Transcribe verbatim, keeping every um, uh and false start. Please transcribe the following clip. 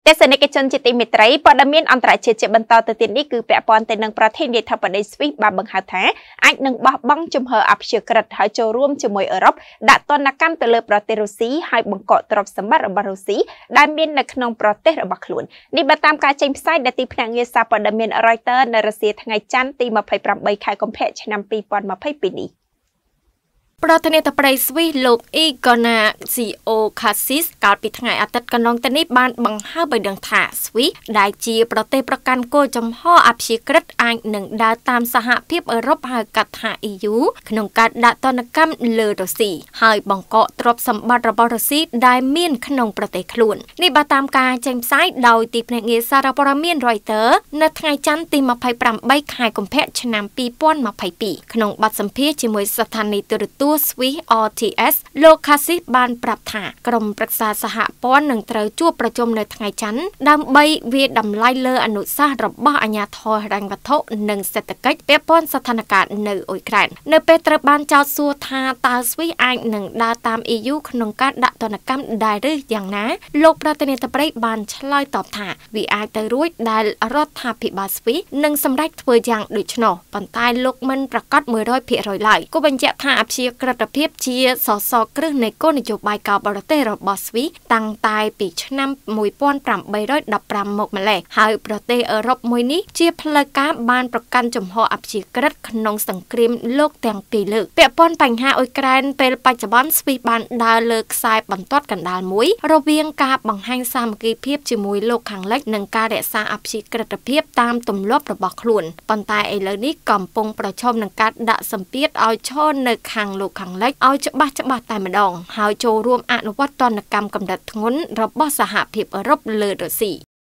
ទេសនិកជនជាទីមេត្រីព័ត៌មានអន្តរជាតិជាបន្តទៅទៀតនេះគឺពាក់ព័ន្ធទៅនឹងប្រធានាធិបតីស្វីសបានបង្ហើបថាអាចនឹងបោះបង់ជំហរអព្យាក្រឹតហើយចូលរួមជាមួយអឺរ៉ុបដាក់ទណ្ឌកម្មទៅលើប្រទេសរុស្ស៊ីហើយបង្កកទ្រព្យសម្បត្តិរបស់រុស្ស៊ីដែលមាននៅក្នុងប្រទេសរបស់ខ្លួននេះបើតាមការចេញផ្សាយដែលទីភ្នាក់ងារសារព័ត៌មាន Reuters នៅរុស្ស៊ីថ្ងៃច័ន្ទទីម្ភៃប្រាំបីខែកុម្ភៈឆ្នាំពីរពាន់ម្ភៃពីរនេះប្រធានាធិបតីស្វីសលោកអ៊ីហ្គណាស៊ីអូខាស៊ីសកាលពីថ្ងៃអាទិត្យកន្លងទៅនេះបានបង្ហើបឲ្យដឹងថាស្វីសដែលជាប្រទេសប្រកាន់គោលចំហអព្យាក្រឹតអាចនឹងដើរតាមសហភាពអឺរ៉ុបហៅកាត់ថា E U ក្នុងការដាក់ទណ្ឌកម្មលើរុស្ស៊ីហើយបង្កកទ្រព្យសម្បត្តិរបស់រុស្ស៊ីដែលមានក្នុងប្រទេសខ្លួននេះបើតាមការចេញផ្សាយដោយទីភ្នាក់ងារសារព័ត៌មាន Reuters នៅថ្ងៃច័ន្ទទីម្ភៃប្រាំបីខែកុម្ភៈឆ្នាំពីរពាន់ម្ភៃពីរក្នុងបទសម្ភាសន៍ជាមួយស្ថានីយ៍ទូរទស្សន៍ស្វីស R T S លោកខាស៊ីសបានប្រាប់ថាក្រុមប្រឹក្សាសហព័ន្ធនឹងត្រូវជួបប្រជុំនៅថ្ងៃច័ន្ទដើម្បីវាយតម្លៃលើអនុសាសន៍របស់អាជ្ញាធរហិរញ្ញវត្ថុនិងសេដ្ឋកិច្ចពាក់ព័ន្ធស្ថានភាពនៅអ៊ុយក្រែននៅពេលត្រូវបានចោទសួរថាតើស្វីសអាចនឹងដើរតាម E U ក្នុងការដាក់ទណ្ឌកម្មដែរឬយ៉ាងណាលោកប្រធានាធិបតីបានឆ្លើយតបថាវាអាចទៅរួចដែលរដ្ឋាភិបាលស្វីសនឹងសម្រេចធ្វើយ៉ាងដូច្នោះប៉ុន្តែលោកមិនប្រកាស មួយរយភាគរយ ឡើយគូបញ្ជាក់ថាអព្យាក្រឹតភាពជាសសរគ្រឹះនៃគោលនយោបាយការបរទេសរបស់ស្វីសតាំងតែពីឆ្នាំមួយពាន់ប្រាំបីរយដប់ប្រាំមកម្លេះហើយប្រទេសអឺរ៉ុបមួយនេះជាផ្លូវការបានប្រកាន់ជំហរអព្យាក្រឹតក្នុងសង្គ្រាមលោកទាំងពីរលើកពាក់ព័ន្ធបញ្ហាអ៊ុយក្រែនពេលបច្ចុប្បន្នស្វីសបានដើរលើខ្សែបន្ទាត់កណ្ដាលមួយរវាងការបង្ហាញសាមគ្គីភាពជាមួយលោកខាងលិចនិងការរក្សាអព្យាក្រឹតភាពតាមទម្លាប់របស់ខ្លួនប៉ុន្តែឥឡូវនេះកំពុងប្រឈមនឹងការដាក់សម្ពាធឲ្យឈរនៅខាងលោកខាងលិចឲ្យច្បាស់ច្បាស់តែម្ដងហើយចូលរួមអនុវត្តទណ្ឌកម្មកម្រិតធ្ងន់របស់សហភាពអឺរ៉ុបលើរុស្ស៊ី